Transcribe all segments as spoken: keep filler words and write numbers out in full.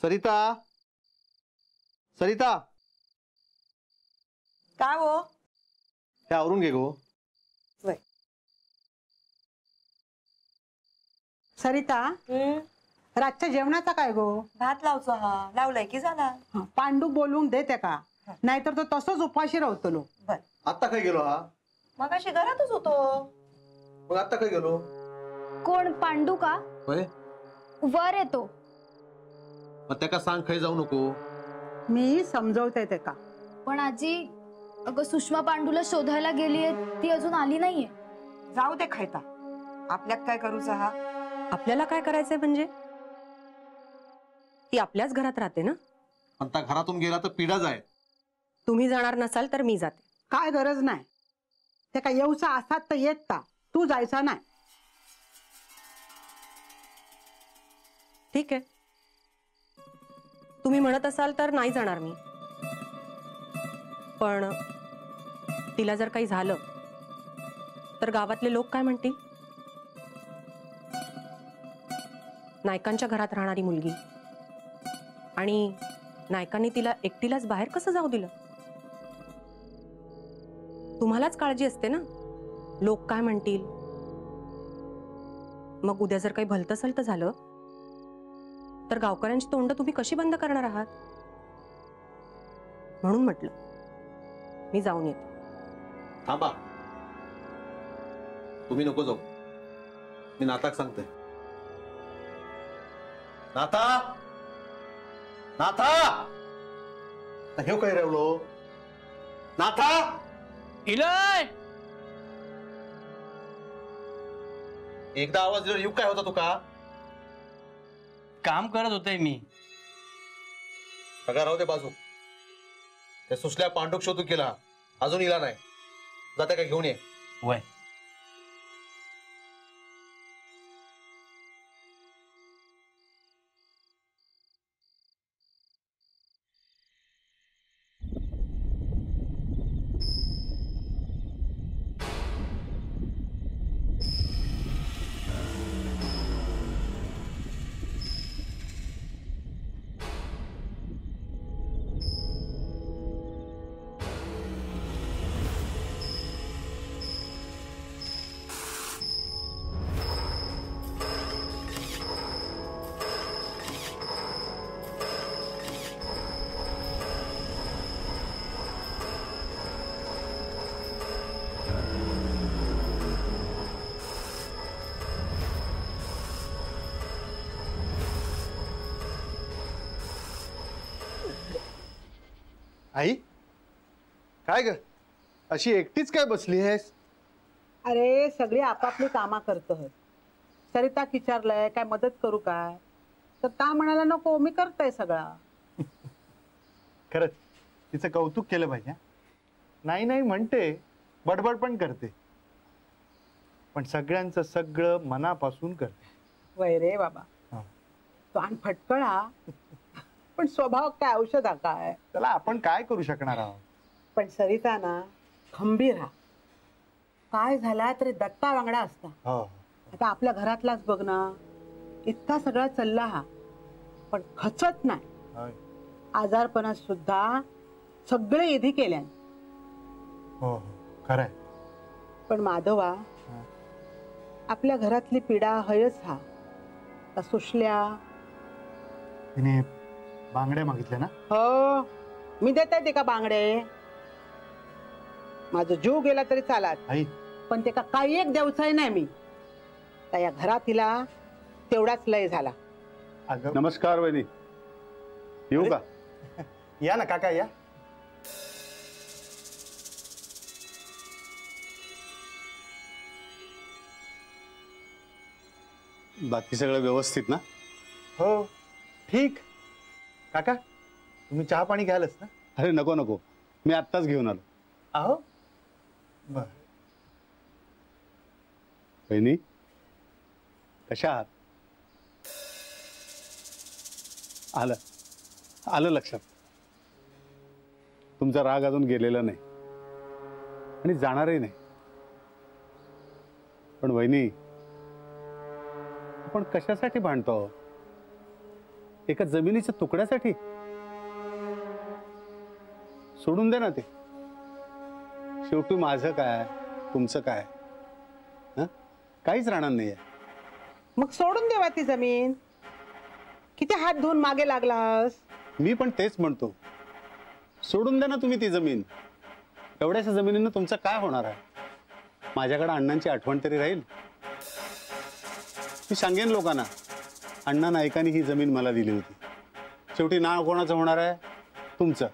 सरिता, सरिता, काय हो? हे आवरून घे गो. वय. सरिता, रातच्या जेवणाचा काय गो? भात लावचो हा. लावलाय की झाला. पांडू बोलवून दे त्याका, नाहीतर तो तसंच उपाशी राहतलो. बर. आता काय गेलो हा? मग अशी घरातच होतो. मग आता काय गेलो? कोण? पांडू का? होय. वर येतो. मग त्याका सांग खाई जाऊ नको. मी समजवते त्याका. पण आजी, अगं सुषमा पांडूला शोधायला गेलीये, ती अजून आली नाहीये. जाऊ दे खायता. आपल्यात काय करूचा हा? आपल्याला काय करायचंय म्हणजे? ती आपल्याच घरात राहते ना. आता घरातून गेला तर पिढा जाय. तुम्ही जाणार नसाल तर मी जाते. काय गरज नाही. त्याका येऊचा असात तर येत ता, तू जायचा नाही. ठीक आहे, तुम्ही म्हणत असाल तर नाही जाणार मी. पण तिला जर काही झालं तर गावातले लोक काय म्हणतील? नायकांच्या घरात राहणारी मुलगी, आणि नायकांनी तिला एकटीलाच बाहेर कसं जाऊ दिलं? तुम्हालाच काळजी असते ना, लोक काय म्हणतील. मग उद्या जर काही भलतसलत झालं तर गावकऱ्यांची तोंड तुम्ही कशी बंद करणार आहात? म्हणून म्हटलं मी जाऊन येते. थांबा, तुम्ही नको जाऊ. मी नाताक सांगते. नाथा, नाथा, हे काय रेवलो? नाथा, इलय. एकदा आवाज दिला, युग काय होता तुका? काम करत होते मी. सगळा राहू दे बाजू. त्या सुसल्या पांडुक शोधू केला, अजून इला नाही. जाते का घेऊन ये. वय. आई, काय ग अशी एकटीच काय बसली आहेस? अरे सगळी आपापली कामा करतो. सरिता विचारलंय काय मदत करू काय, तर ता म्हणाला नको, मी करतोय सगळा. खरंच तिचं कौतुक केलं पाहिजे. नाही नाही म्हणते, बडबड पण करते, पण सगळ्यांचं सगळं मनापासून करते. वय रे बाबा, तो आणि फटकळा, पण स्वभाव काय औषध हा काय. त्याला आपण काय करू शकणार आहोत. पण सरिता ना खंबीर हा. काय झाला तरी दत्ता वांगडा असता. आता आपल्या घरातलाच बघ ना, इतका सगळा चालला हा, पण खचत नाही. आजारपणात सुद्धा सगळे विधी केल्यान. हो खरंय. पण माधवा, आपल्या घरातली पीडा हयच हा. सुशल्या तिने बांगड्या मागितल्या ना? हो, मी देते ते का बांगडे. माझा जीव गेला तरी चालात, पण ते का काही एक देवचाय नाही मी. त्या या घरात तिला तेवढाच लय झाला. नमस्कार वहिनी, येऊ का? या ना काका, या. बाकी सगळं व्यवस्थित ना? हो ठीक. काका तुम्ही चहा पाणी घ्यालच ना? अरे नको नको, मी आत्ताच घेऊन आलो. आहो बर. वहिनी कशा आहात? आलं आलं लक्षात. तुमचा राग अजून गेलेला नाही आणि जाणारही नाही. पण वहिनी, आपण कशासाठी भांडतो? एका जमिनीच्या तुकड्यासाठी? सोडून दे ना ते. शेवटी माझं काय तुमचं काय, हं? काहीच राहणार नाहीये. मग सोडून देवा ती जमीन. किती हात धुवून मागे लागलास? मी पण तेच म्हणतो, सोडून द्या ना तुम्ही ती जमीन. एवढ्याशा जमिनीनं तुमचं काय होणार आहे? माझ्याकडे अण्णांची आठवण तरी राहील. मी सांगेन लोकांना, अण्णा नाईकांनी ही जमीन मला दिली होती. शेवटी नाव कोणाचं होणार आहे? तुमचं.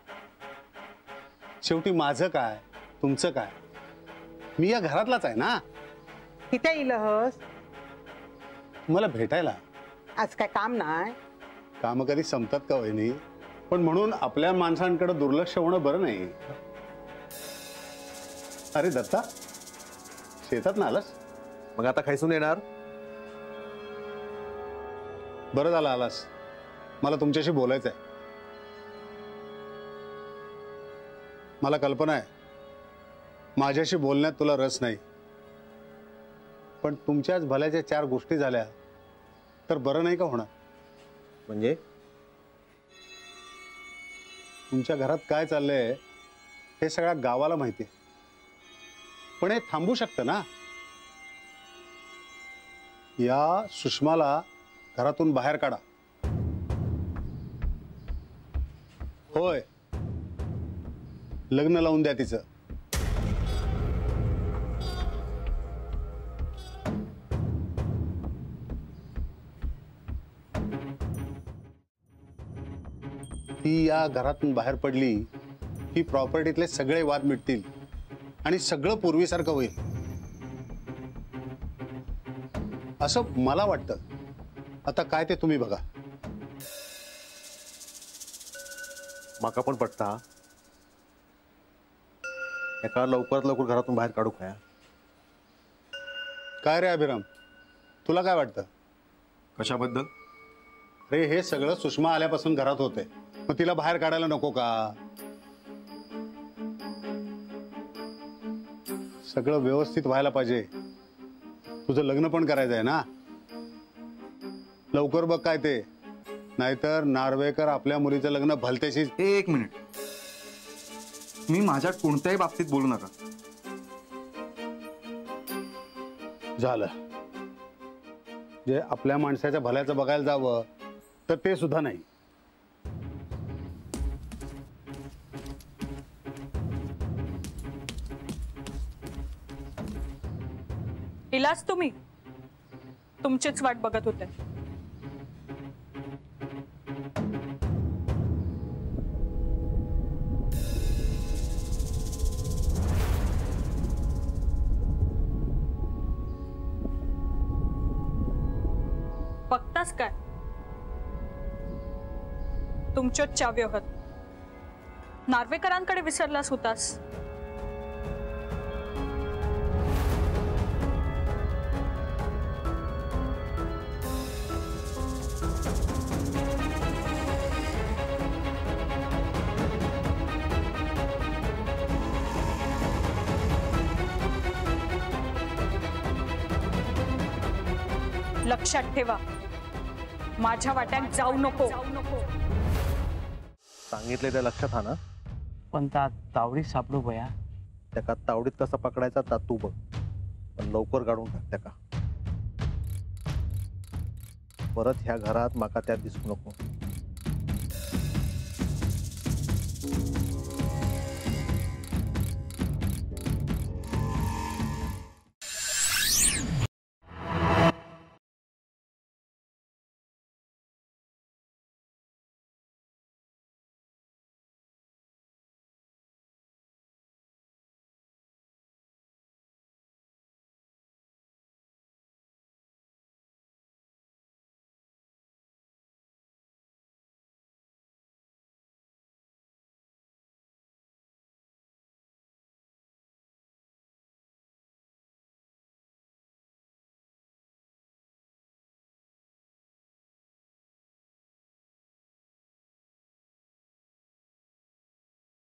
शेवटी माझं काय तुमचं काय, मी या घरातलाच आहे ना. किती इलहस? मला भेटायला. आज काय काम नाही? काम कधी संपतात का वहिनी? पण म्हणून आपल्या माणसांकडे दुर्लक्ष होणं बरं नाही. अरे दत्ता, शेतात ना आलास? मग आता खायसून येणार? बरं झालं आलास. मला तुमच्याशी बोलायचं आहे. मला कल्पना आहे माझ्याशी बोलण्यात तुला रस नाही, पण तुमच्याच भल्याच्या चार गोष्टी झाल्या तर बरं नाही का होणार? म्हणजे तुमच्या घरात काय चाललंय हे सगळ्या गावाला माहिती आहे, पण हे थांबू शकतं ना. या सुषमाला घरातून बाहेर काढा. होय, लग्न लावून द्या तिचं. ती या घरातून बाहेर पडली की प्रॉपर्टीतले सगळे वाद मिटतील आणि सगळं पूर्वीसारखं होईल असं मला वाटतं. आता काय ते तुम्ही बघा. माका पण पटता. एका लवकरात लवकर घरातून बाहेर काढू काय? काय रे अभिराम, तुला काय वाटतं? कशाबद्दल? रे हे सगळं सुषमा आल्यापासून घरात होते, मग तिला बाहेर काढायला नको का? सगळं व्यवस्थित व्हायला पाहिजे. तुझं लग्न पण करायचं आहे ना. लवकर बघ काय ते, नाहीतर नार्वेकर आपल्या मुलीचं लग्न भलतेशी. एक मिनिट, मी माझ्या कोणत्याही बाबतीत बोलू नका. झालं. जे आपल्या माणसाच्या भल्याचं बघायला जावं तर ते सुद्धा नाही. इलाज तुम्ही तुमचीच वाट बघत होते. बघतास काय? तुमच्या चाव्य होत नार्वेकरांकडे विसरलास होतास. लक्षात ठेवा, माझ्या वाट्यात जाऊ नको. सांगितले त्या लक्षात हा ना. पण त्या तावडीत सापडू बया. त्या तावडीत कसा पकडायचा ता तू बघ, पण लवकर काढून टाक त्या का. परत ह्या घरात माका त्यात दिसू नको.